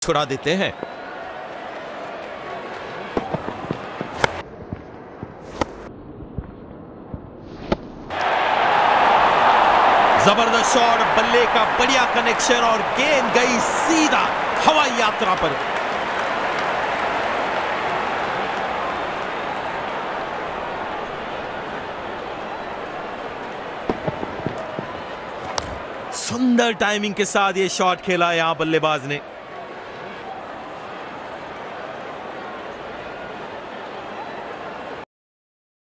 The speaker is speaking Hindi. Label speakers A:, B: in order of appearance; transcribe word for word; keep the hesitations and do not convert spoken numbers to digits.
A: छुड़ा देते हैं। जबरदस्त शॉट, बल्ले का बढ़िया कनेक्शन और गेंद गई सीधा हवाई यात्रा पर। सुंदर टाइमिंग के साथ ये शॉट खेला यहां बल्लेबाज ने।